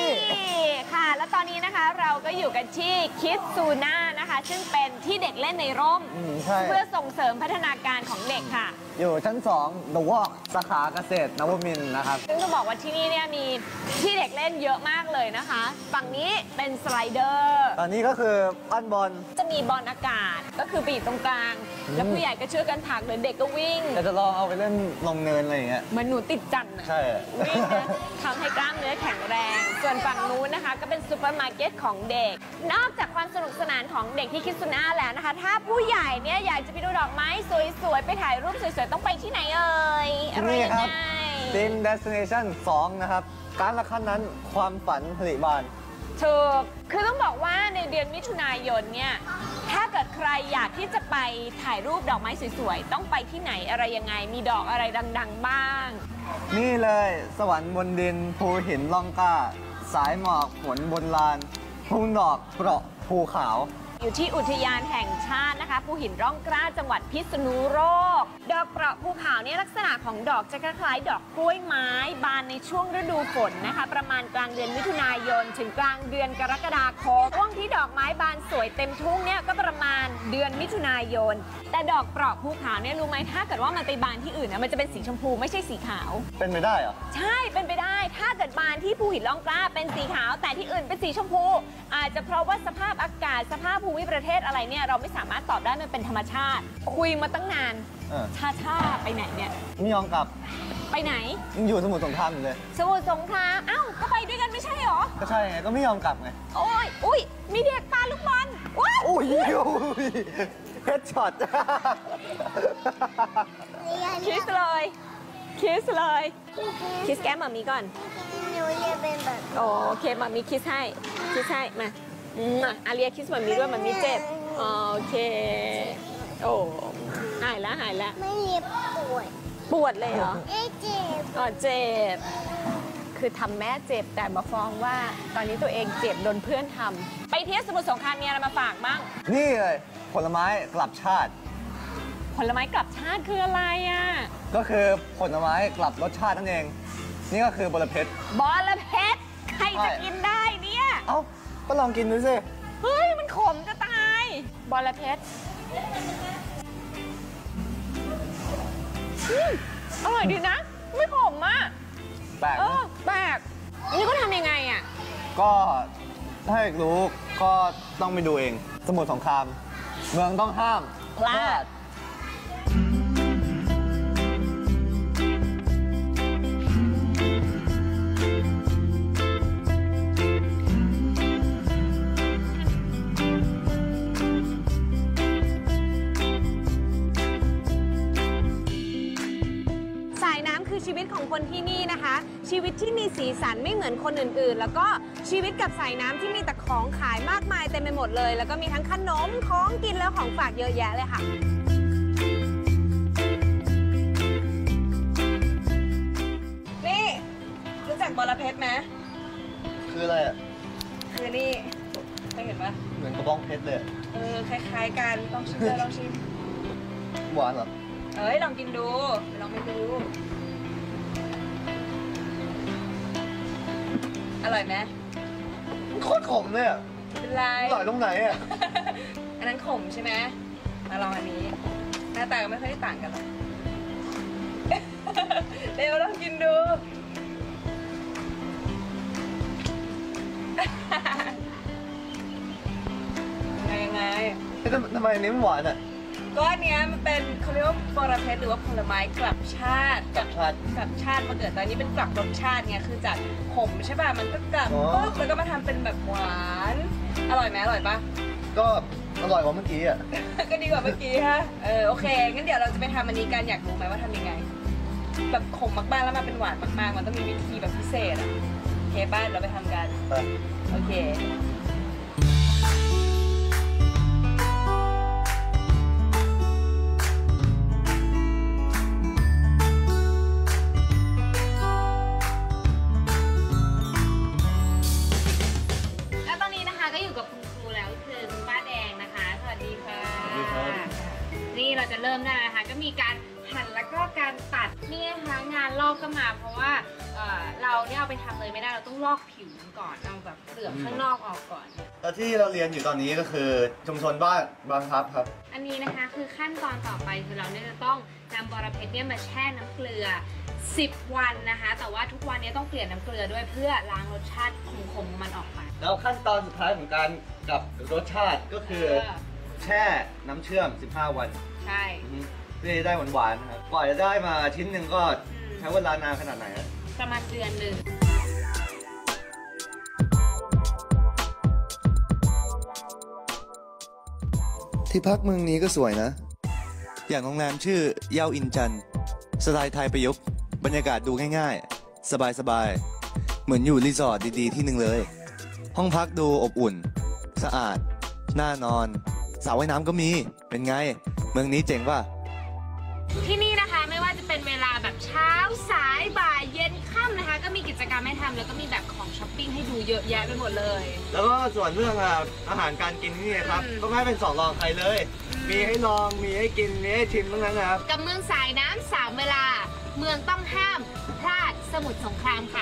ค่ะ แล้วตอนนี้นะคะเราก็อยู่กันที่คิดซูน่านะคะซึ่งเป็นที่เด็กเล่นในร่มเพื่อส่งเสริมพัฒนาการของเด็กค่ะอยู่ชั้น2 The Walk สาขาเกษตรนวมินทร์นะครับซึ่งต้องบอกว่าที่นี่เนี่ยมีที่เด็กเล่นเยอะมากเลยนะคะฝั่งนี้เป็นสไลเดอร์ตอนนี้ก็คือปั้นบอลจะมีบอลอากาศก็คือบีบตรงกลางแล้วผู้ใหญ่ก็ช่วยกันผลักหรือเด็กก็วิ่งจะลองเอาไปเล่นลงเนินอะไรอย่างเงี้ยเหมือนหนูติดจันใช่วิ่งนะทำให้กล้ามเนื้อแข็งแรงส่วนฝั่งนู้นนะคะก็เป็นซูเปอร์มาร์เก็ตของเด็กนอกจากความสนุกสนานของเด็กที่คิดซูน่าแล้วนะคะถ้าผู้ใหญ่เนี่ยอยากจะไปดูดอกไม้สวยๆไปถ่ายรูปสวยๆต้องไปที่ไหนเอ่ยอะไรยังไงทีม Destination 2 นะครับการละขั้นนั้นความฝันผลิบานถูกคือต้องบอกว่าในเดือนมิถุนายนเนี่ยถ้าเกิดใครอยากที่จะไปถ่ายรูปดอกไม้สวยๆต้องไปที่ไหนอะไรยังไงมีดอกอะไรดังๆบ้างนี่เลยสวรรค์บนดินภูหินล่องกล้าสายหมอกฝนบนลานทุ่งดอกเปราะภูขาวอยู่ที่อุทยานแห่งชาตินะคะภูหินร่องกล้าจังหวัดพิษณุโลกดอกเปราะภูขาวเนี่ยลักษณะของดอกจะคล้ายๆดอกกล้วยไม้บานในช่วงฤดูฝนนะคะประมาณกลางเดือนมิถุนายนถึงกลางเดือนกรกฎาคมช่วงที่ดอกไม้บานสวยเต็มทุ่งเนี่ยก็ประมาณเดือนมิถุนายนแต่ดอกเปราะภูขาวเนี่ยรู้ไหมถ้าเกิดว่ามันไปบานที่อื่นนะมันจะเป็นสีชมพูไม่ใช่สีขาวเป็นไปได้เหรอใช่เป็นไปได้ถ้าเกิดบานที่ภูหินร่องกล้าเป็นสีขาวแต่ที่อื่นเป็นสีชมพูอาจจะเพราะว่าสภาพอากาศสภาพภูมิประเทศอะไรเนี่ยเราไม่สามารถตอบได้มันเป็นธรรมชาติคุยมาตั้งนานชาไปไหนเนี่ยไม่ยอมกลับไปไหนยังอยู่สมุทรสงครามอยู่เลยสมุทรสงครามอ้าวก็ไปด้วยกันไม่ใช่หรอก็ใช่ไงก็ไม่ยอมกลับไงโอ้ยอุ้ยมีเด็กปาลูกบอลโอ้ยเฮดช็อตคิสเลยคิสแก้มมามีก่อนหนูจะเป็นแบบโอเคมามีคิสให้มาอาเรียคิสมามีด้วยมันมีเจ็บโอเคโอ้หายแล้วไม่เรียบปวดเลยเหรอเจ็บเจ็บคือทำแม่เจ็บแต่มาฟ้องว่าตอนนี้ตัวเองเจ็บโดนเพื่อนทำไปเที่ยวสมุทรสงครามมีอะไรมาฝากบ้างนี่เลยผลไม้กลับชาติคืออะไรอ่ะก็คือผลไม้กลับรสชาตินั่นเองนี่ก็คือบอระเพ็ดใครจะกินได้เนี่ยเอ้าก็ลองกินดูสิเฮ้ยมันขมจะตายบอระเพ็ดอร่อยดีนะไม่ขมอ่ะแปลกนี่ก็ทำยังไงอ่ะก็ถ้าอยากรู้ก็ต้องไปดูเองสมุทรสงครามเมืองต้องห้ามพลาดชีวิตของคนที่นี่นะคะชีวิตที่มีสีสันไม่เหมือนคนอื่นๆแล้วก็ชีวิตกับสายน้ำที่มีแต่ของขายมากมายเต็มไปหมดเลยแล้วก็มีทั้งขนมของกินแล้วของฝากเยอะแยะเลยค่ะนี่รู้จักบอระเพ็ดไหมคืออะไรอ่ะคือนี่เคยเห็นปะเหมือนกระบองเพชรเลยคล้ายๆกันลองชิมหวานเหรอลองกินดูลองไปดูอร่อยไหมโคตรขมเลยอ่ะเป็นไรอร่อยตรงไหนอ่ะอันนั้นขมใช่ไหมมาลองอันนี้หน้าตาก็ไม่ค่อยได้ต่างกันหรอกเดี๋ยวลองกินดูยังไงทำไมอันนี้มันหวานอ่ะก็อันเนี้ยมันเป็นเขาเรียกว่าบอระเพ็ดหรือว่าผลไม้กลับชาติมาเกิดตอนนี้เป็นกลับรสชาติไงคือจากขมใช่ป่ะมันก็กลับปุ๊บแล้วก็มาทำเป็นแบบหวานอร่อยไหมอร่อยปะก็อร่อยกว่าเมื่อกี้อ่ะก็ดีกว่าเมื่อกี้ฮะโอเคงั้นเดี๋ยวเราจะไปทำอันนี้กันอยากรู้ไหมว่าทำยังไงแบบขมมากๆแล้วมาเป็นหวานมากๆมันต้องมีวิธีแบบพิเศษอ่ะโอเคป้าเราไปทำกันโอเคนี่เราจะเริ่มได้นะคะก็มีการหั่นแล้วก็การตัดนี่นะคะงานลอกก็มาเพราะว่าเราเนี่ยเอาไปทำเลยไม่ได้เราต้องลอกผิวมันก่อนเอาแบบเปลือกข้างนอกออกก่อนแล้วที่เราเรียนอยู่ตอนนี้ก็คือชุมชนบ้านบางพลับครับอันนี้นะคะคือขั้นตอนต่อไปคือเราเนี่ยจะต้องนำบอระเพ็ดเนี่ยมาแช่น้ำเกลือ 10 วันนะคะแต่ว่าทุกวันนี้ต้องเปลี่ยนน้ำเกลือด้วยเพื่อล้างรสชาติขมๆของมันออกไปแล้วขั้นตอนสุดท้ายของการกับรสชาติก็คือแช่น้ำเชื่อม 15 วันใช่เพื่อจะได้หวานๆนะครับกว่าจะได้มาชิ้นหนึ่งก็ใช้เวลานานขนาดไหนประมาณเดือนหนึ่งที่พักเมืองนี้ก็สวยนะ อย่างโรงแรมชื่อเย้าอินจันสไตล์ไทยประยุกต์บรรยากาศดูง่ายๆ สบายๆ เหมือนอยู่รีสอร์ทดีๆที่หนึ่งเลย ห้องพักดูอบอุ่น สะอาด น่านอนสระว่ายน้ำก็มี เป็นไง เมืองนี้เจ๋งป่ะที่นี่นะคะไม่ว่าจะเป็นเวลาแบบเช้าสายบ่ายเย็นค่ำนะคะก็มีกิจกรรมให้ทำแล้วก็มีแบบของช้อปปิ้งให้ดูเยอะแยะไปหมดเลยแล้วก็ส่วนเรื่องอาหารการกินที่นี่ครับ ก็ไม่เป็นสองรองใครเลย มีให้ลอง มีให้กิน มีให้ชิมทั้งนั้นนะครับกับเมืองสายน้ำ3 เวลา เมืองต้องห้ามพลาดสมุทรสงครามค่ะ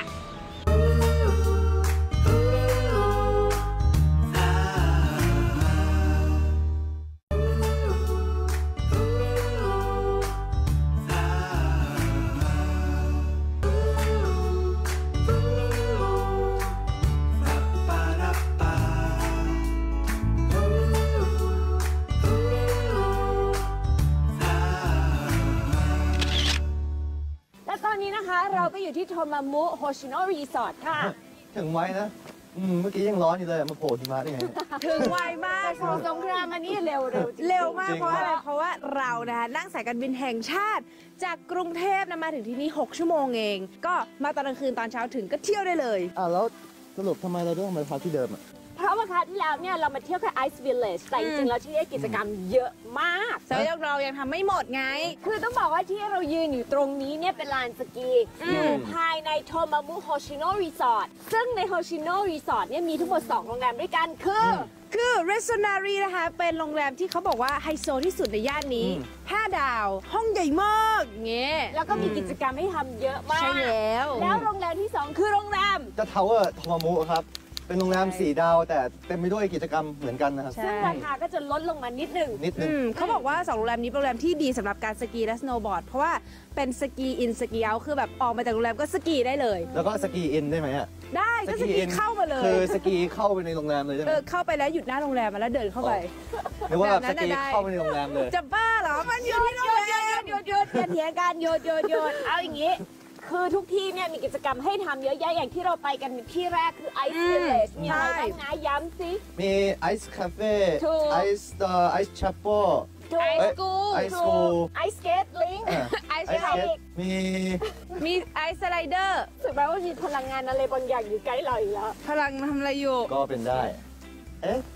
และตอนนี้นะคะเราก็อยู่ที่โทมามุโฮชิโนรีสอร์ทค่ะถึงไว้นะ เมื่อกี้ยังร้อนอยู่เลย มาโผล่หิมะได้ไงถึงไวมากสงสงครามอันนี้เร็วจริงๆเร็วมากจริงเพราะอะไร เพราะว่าเรานะคะนั่งสายการบินแห่งชาติ จากกรุงเทพนะมาถึงที่นี่ 6 ชั่วโมงเอง ก็มาตอนกลางคืนตอนเช้าถึงก็เที่ยวได้เลยแล้วสรุปทำไมเราต้องมาพักที่เดิมอ่ะเพราะว่าคราวที่แล้วเนี่ยเรามาเที่ยวแค่ Ice Village แต่จริงๆแล้วที่นี่กิจกรรมเยอะมากแต่เรายังทำไม่หมดไงคือต้องบอกว่าที่เรายืนอยู่ตรงนี้เนี่ยเป็นลานสกีอยู่ภายในโทมามุโฮชิโนรีสอร์ทซึ่งในโฮชิโนรีสอร์ทเนี่ยมีทั้งหมด 2 โรงแรมด้วยกันคือ r e s o n a r y นะคะ เป็นโรงแรมที่เขาบอกว่าไฮโซที่สุดในย่านนี้ 5 ดาว ห้องใหญ่มากเงี้ยแล้วก็มีกิจกรรมให้ทำเยอะมากใช่แล้วแล้วโรงแรมที่ 2 คือโรงแรมจะทาวเวอร์โทมามุครับ เป็นโรงแรม 4 ดาว แต่เต็มไปด้วยกิจกรรมเหมือนกันนะครับซึ่งราคาก็จะลดลงมานิดหนึ่งนิดนึงเขาบอกว่า2 โรงแรมนี้เป็นโรงแรมที่ดีสำหรับการสกีและสโนว์บอร์ด เพราะว่าเป็นสกีอินสกีเอาคือแบบออกมาจากโรงแรมก็สกีได้เลยแล้วก็สกีอินได้ไหมอ่ะได้ก็สกีเข้ามาเลยคือสกีเข้าไปในโรงแรมเลยใช่ไหมเข้าไปแล้วหยุดหน้าโรงแรมมาแล้วเดินเข้าไปหรือว่าแบบแบบนั้สนกีน่ะได้เข้าไปในโรงแรมเลยจะบ้าเหรอ มันอยู่ที่โรงแรมหยุดอย่าเถียงกันหยุดเอาอย่างนี้ คือทุกที่เนี่ยมีกิจกรรมให้ทำเยอะแยะอย่างที่เราไปกันที่แรกคือ Ice Village มีอะไรบ้างนะย้ำสิมีไอซ์คาเฟ่ถูกไอซ์ชัปโปถูกไอสกูลไอสกูลไอสเกตลิงไอไอซ์ซ์ไเก็ตมีมีไอซ์สไลเดอร์รู้สึกไหมว่ามีพลังงานอะไรบางอย่างอยู่ใกล้เราอีกแล้วพลังทำอะไรอยู่ก็เป็นได้ เอ๊ะ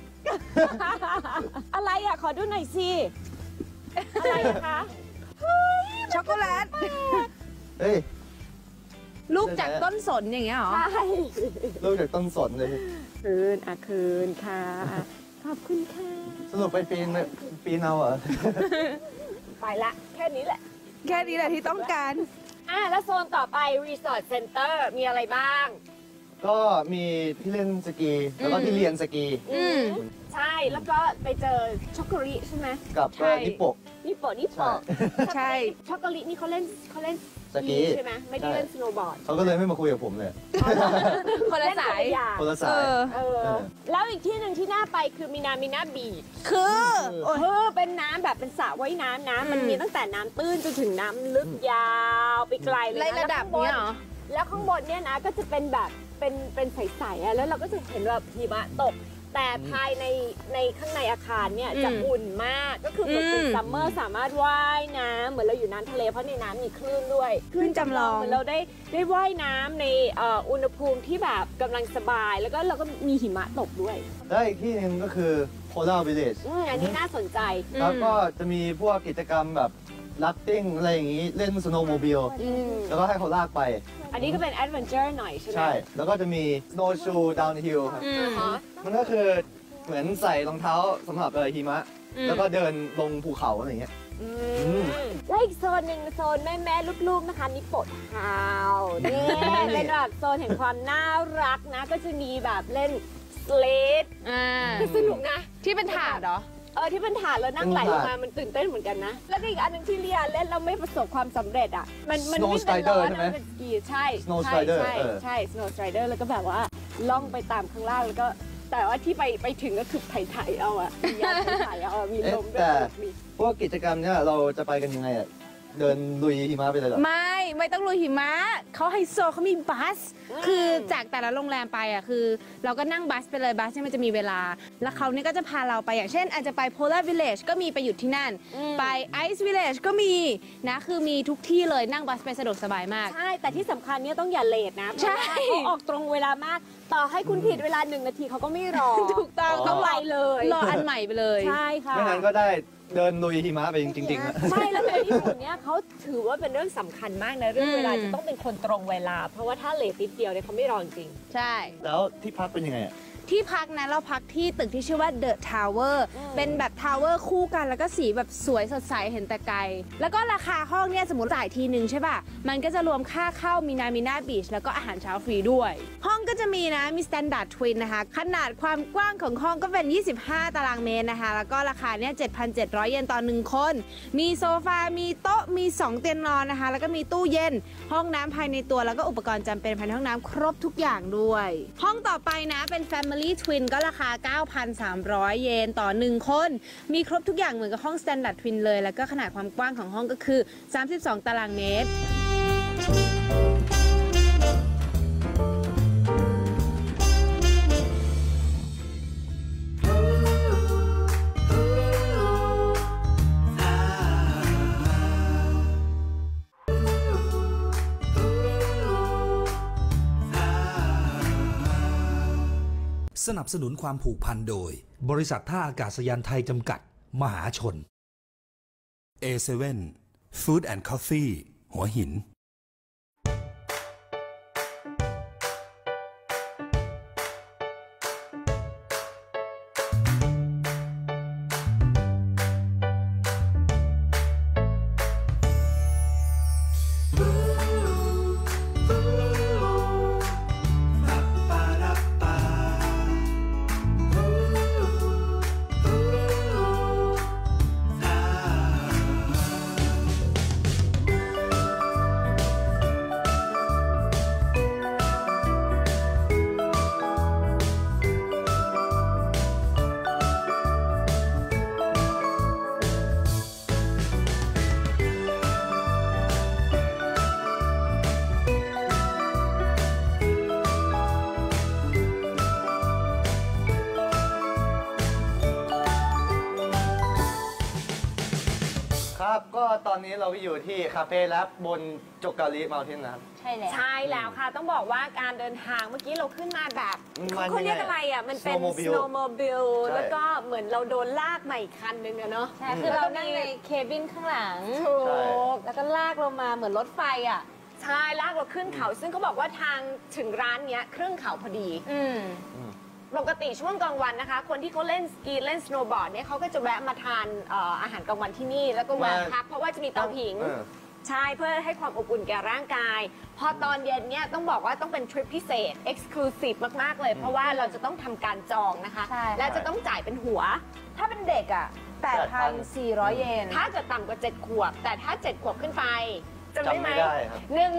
อะไรอ่ะ ขอดูหน่อยสิ อะไรอะคะช็อกโกแลตเฮ้ยลูกจากต้นสนอย่างเงี้ยเหรอใช่ลูกจากต้นสนเลยคืนค่ะ ขอบคุณค่ะสรุปไปปีนเอาเหรอไปละ แค่นี้แหละแค่นี้แหละที่ต้องการแล้วโซนต่อไป Resort Center มีอะไรบ้างก็มีที่เล่นสกี แล้วก็ที่เรียนสกีใช่ แล้วก็ไปเจอช็อกโกแลตใช่ไหมกับใช่นิปโปะนี่โปะใช่ช็อกโกแลตนี่เขาเล่นสกีใช่ไหมไม่ได้เล่นสโนว์บอร์ดเขาก็เลยไม่มาคุยกับผมเลยคนละสายเล่นคนละอย่างคนละสายแล้วอีกที่หนึ่งที่น่าไปคือมินาบีชคือโอ้ยเป็นน้ำแบบเป็นสระว่ายน้ำนะมันมีตั้งแต่น้ำตื้นจนถึงน้ำลึกยาวไปไกลเลยไล่นะระดับเนี้ยเหรอแล้วข้างบนเนี่ยนะก็จะเป็นแบบเป็นใสๆอะแล้วเราก็จะเห็นแบบหิมะตก แต่ภายในข้างในอาคารเนี่ยจะอุ่นมากก็คือเหมือนเป็นซัมเมอร์สามารถว่ายน้ำเหมือนเราอยู่น้ำทะเลเพราะในน้ำมีคลื่นด้วยคลื่นจำลองเหมือนเราได้ว่ายน้ำในอุณหภูมิที่แบบกำลังสบาย แล้วก็เราก็มีหิมะตกด้วยแล้วอีกที่หนึงก็คือโคราชวิลเลจอันนี้น่าสนใจแล้วก็จะมีพวกกิจกรรมแบบลัฟติ้งอะไรอย่างนี้ เล่นสโนว์โมบิล แล้วก็ให้เขาลากไปอันนี้ก็เป็นแอดเวนเจอร์หน่อยใช่ไหมใช่ แล้วก็จะมี snow shoe downhill ครับอ๋อมันก็คือเหมือนใส่รองเท้าสำหรับหิมะ แล้วก็เดินลงภูเขาอะไรอย่างเงี้ยและอีกโซนหนึ่งโซนแม่ลูกๆนะคะนี่โปะเท้านี่เป็นแบบโซนแห่งความน่ารักนะก็จะมีแบบเล่นสเลดคือสนุกนะที่เป็นถาดเหรอที่เป็นถาดแล้วนั่งไหลลงมามันตื่นเต้นเหมือนกันนะแล้วก็อีกอันหนึงที่เรียเล่นแล้วไม่ประสบความสำเร็จอ่ะมันไม่เป็นล้อนะมันเป็นสกีใช่ Snow Strider ใช่ Snow Strider แล้วก็แบบว่าล่องไปตามข้างล่างแล้วก็แต่ว่าที่ไปถึงก็คือไถเอาอ่ะมียานไถเอามีลมด้วยแต่มีพวกกิจกรรมเนี่ยเราจะไปกันยังไงอ่ะเดินลุยหิมะไปเลยเหรอไม่ต้องลุยหิมะเขาไฮโซเขามีบัส คือจากแต่ละโรงแรมไปอ่ะคือ เราก็นั่งบัสไปเลยบัสเนี่ยมันจะมีเวลา แล้วเขาเนี่ยก็จะพาเราไปอย่างเช่น อาจจะไป Polar Village ก็มีไปหยุดที่นั่น ไป Ice Village ก็มีนะคือมีทุกที่เลยนั่งบัสไปสะดวกสบายมากใช่แต่ที่สำคัญเนี่ยต้องอย่าเลทนะเพใช่ราะว่าเขาออกตรงเวลามากต่อให้คุณผิดเวลา1 นาทีเขาก็ไม่รอถูกต้องต้องไวเลยรออันใหม่ไปเลยใช่ค่ะไม่งั้นก็ได้เดินลุยหิมะไปจริงๆนะใช่แล้วในญี่ปุ่นเนี่ยเขาถือว่าเป็นเรื่องสำคัญมากนะเรื่องเวลาจะต้องเป็นคนตรงเวลา เพราะว่าถ้าเลทนิดเดียวเนี่ยเขาไม่รอจริงใช่แล้วที่พักเป็นยังไงอ่ะที่พักนะเราพักที่ตึกที่ชื่อว่า The Tower เป็นแบบทาวเวอร์คู่กันแล้วก็สีแบบสวยสดใสเห็นแต่ไกล แล้วก็ราคาห้องเนี่ยสมมติจ่ายทีนึงใช่ป่ะ มันก็จะรวมค่าเข้ามีนาบีชแล้วก็อาหารเช้าฟรีด้วย ห้องก็จะมีนะมี Standard Twin นะคะ ขนาดความกว้างของห้องก็เป็น 25 ตารางเมตรนะคะ แล้วก็ราคาเนี่ย 7,700 เยนต่อ1 คน มีโซฟา มีโต๊ะ มี 2 เตียงนอนนะคะ แล้วก็มีตู้เย็น ห้องน้ำภายในตัวแล้วก็อุปกรณ์จำเป็นภายในห้องน้ำครบทุกอย่างด้วย ห้องต่อไปนะเป็น Family Twin ก็ราคา 9,300 เยนต่อ1 คน มีครบทุกอย่างเหมือนกับห้อง Standard Twin เลย แล้วก็ขนาดความกว้างของห้องก็คือ 32 ตารางเมตรสนับสนุนความผูกพันโดย บริษัทท่าอากาศยานไทยจำกัด มหาชน A7 Food and Coffee หัวหินครับก็ตอนนี้เราไปอยู่ที่คาเฟ่แลบบนโจกาลิเมาน์เทนนะครับใช่แล้วใช่แล้วค่ะ ต้องบอกว่าการเดินทางเมื่อกี้เราขึ้นมาแบบมันเขาเรียกอะไรอ่ะ มันเป็น Snowmobile snowmobile ใช่แล้วก็เหมือนเราโดนลากมาอีกคันนึงอะเนาะใช่คือเรานั่งในเคบินข้างหลังถูกแล้วก็ลากลงมาเหมือนรถไฟอ่ะใช่ลากเราขึ้นเขา ซึ่งเขาบอกว่าทางถึงร้านเนี้ยครึ่งเขาพอดี ปกติช่วงกลางวันนะคะ คนที่เขาเล่นสกีเล่นสโนว์บอร์ดเนี่ยเขาก็จะแวะมาทานอาหารกลางวันที่นี่ แล้วก็แวะพักเพราะว่าจะมีเตาผิง ใช่เพื่อให้ความอบอุ่นแก่ร่างกาย พอตอนเย็นเนี่ยต้องบอกว่าต้องเป็นทริปพิเศษ Exclusive มาก ๆ เลย เพราะว่าเราจะต้องทำการจองนะคะใช่และจะต้องจ่ายเป็นหัวถ้าเป็นเด็กอ่ะ 8,400 เยนถ้าเกิดต่ำกว่า 7 ขวบ แต่ถ้า 7 ขวบขึ้นไปจำได้ไหมจำไม่ได้ครับ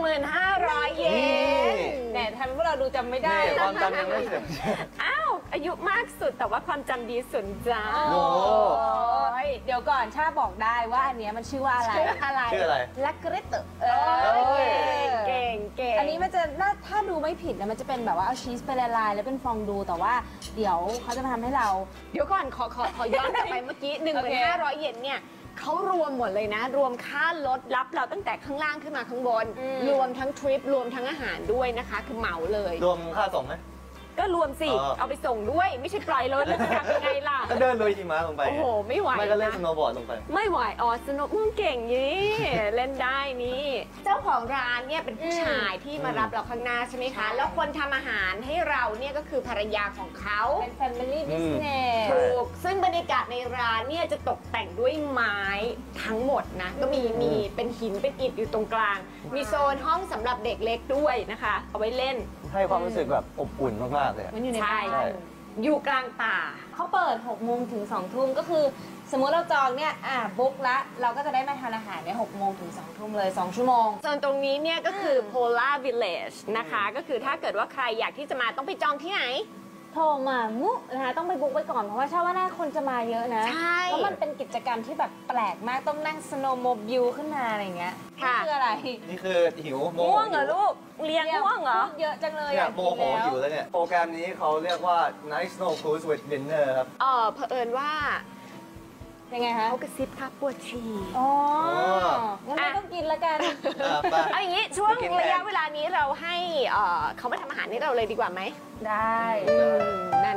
1,500 เยนแหมทำให้พวกเราดูจำไม่ได้นี่ความจำยังไม่เสร็จอ้าว อายุมากสุดแต่ว่าความจำดีสุดจ้าโอ้ยเดี๋ยวก่อนชาบอกได้ว่าอันเนี้ยมันชื่อว่าอะไรชื่ออะไรชื่ออะไรลักเกรตเตอร์เก่งเก่งอันนี้มันจะถ้าดูไม่ผิดนะมันจะเป็นแบบว่าเอาชีสไปละลายแล้วเป็นฟองดูแต่ว่าเดี๋ยวเขาจะมาทำให้เราเดี๋ยวก่อนขอย้อนกลับไปเมื่อกี้ 1,500 เยนเนี่ยเขารวมหมดเลยนะ รวมค่ารถรับเราตั้งแต่ข้างล่างขึ้นมาข้างบน รวมทั้งทริป รวมทั้งอาหารด้วยนะคะ คือเหมาเลยรวมค่าส่งไหมก็รวมสิอ๋อเอาไปส่งด้วย ไม่ใช่ปล่อยรถแล้วจะทำยังไงล่ะก็เดินลุยหิมะลงไปโอ้โห ไม่ไหวไม่ก็เล่นนะสโนว์บอร์ดลงไปไม่ไหว อ๋อสนุกเก่งยี่ เล่นได้นี่ เจ้าของร้านเนี่ยเป็นผู้ชายที่มารับเราข้างหน้าใช่ไหมคะ แล้วคนทำอาหารให้เราเนี่ยก็คือภรรยาของเขาเป็น family business ถูกซึ่งบรรยากาศในร้านเนี่ยจะตกแต่งด้วยไม้ทั้งหมดนะ ก็มีเป็นหินเป็นอิฐอยู่ตรงกลาง มีโซนห้องสำหรับเด็กเล็กด้วยนะคะ เอาไว้เล่นให้ความรู้สึกแบบอบอุ่นมากๆเลยมันอยู่ในใช่บ้านอยู่กลางป่าเขาเปิด 6 โมงถึง 2 ทุ่มก็คือสมมุติเราจองเนี่ยบุ๊กละเราก็จะได้มาทานอาหารเนี่ย6 โมงถึง 2 ทุ่มเลย 2 ชั่วโมงโซนตรงนี้เนี่ยก็คือ Polar Village นะคะ ก็คือถ้าเกิดว่าใครอยากที่จะมาต้องไปจองที่ไหนโทรมามุนะคะต้องไปบุ๊กไว้ก่อนเพราะว่าเชื่อว่าน่าคนจะมาเยอะนะใช่แล้วมันเป็นกิจกรรมที่แบบแปลกมากต้องนั่งสโนว์โมบิลขึ้นมาอะไรอย่างเงี้ยค่ะนี่คืออะไรนี่คือหิวโมง่วงเหรอลูก เรียนง่วงเหรอพูดเยอะจังเลยเนี่ยอะโมโหหิวแล้วเนี่ย โปรแกรมนี้เขาเรียกว่า Night Snow Cruise with Dinner ครับเผอิญว่ายังไงคะเขากระซิบค่ะปวดฉี่อ๋องั้นไม่ต้องกินละกันไปเอาอย่างนี้ช่วงไปกินแทนระยะเวลานี้เราให้เขามาทำอาหารให้เราเลยดีกว่าไหมได้นั่น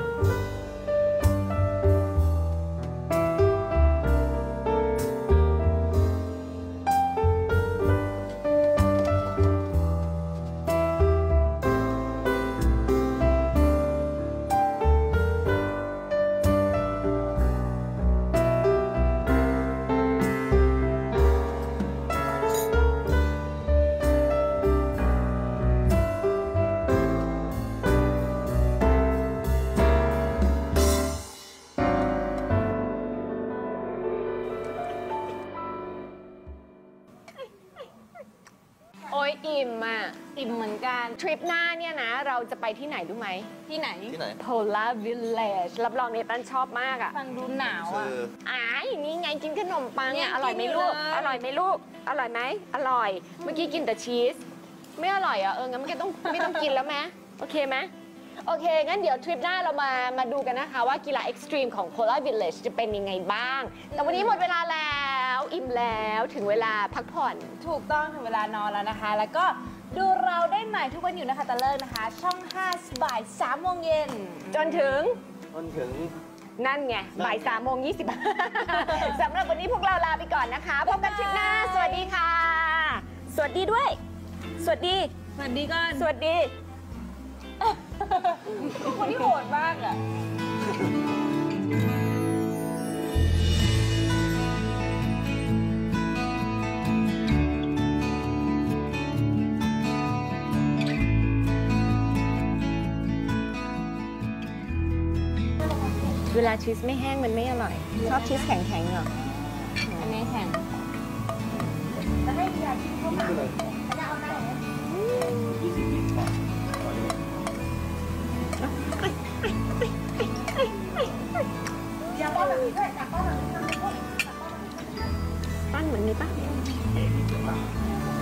โอ้ยอิ่มอ่ะอิ่มเหมือนกันทริปหน้าเนี่ยนะ เราจะไปที่ไหนรู้ไหมที่ไหนที่ไหน Polar Village รับรองเนตันชอบมากอ่ะฟังดูหนาวคือ่ะออ้ายนี่ไงกินขนมปังเนี่อ่ะยอร่อยไหมกินอยู่ลูกเลยอร่อยไหมลูก อร่อยไหมอร่อย เมื่อกี้กินแต่ชีส ไม่อร่อยอ่ะ งั้นมันก็ต้องไม่ต้องกินแล้วไหมโอเคไหมโอเค งั้นเดี๋ยวทริปหน้าเรามาดูกันนะคะ ว่ากีฬาเอ็กซ์ตรีมของ Polar Village จะเป็นยังไงบ้าง แต่วันนี้หมดเวลาแล้ว อิ่มแล้วถึงเวลาพักผ่อนถูกต้องถึงเวลานอนแล้วนะคะ แล้วก็ดูเราได้ใหม่ทุกวันอยู่นะคะตะเลิกนะคะ ช่อง 5 บ่าย 3 โมงเย็นจนถึงนั่นนั่นไง บ่าย3:20 สำหรับวันนี้พวกเราลาไปก่อนนะคะ พบกันทริปหน้า สวัสดีค่ะ สวัสดีด้วย สวัสดีสวัสดีก่อนสวัสดีคนที่โหดมากอ่ะเวลาชีสไม่แห้งมันไม่อร่อย ชอบชีสแข็งๆเหรออันนี้แข็งปั้นเหมือนนี้ปะ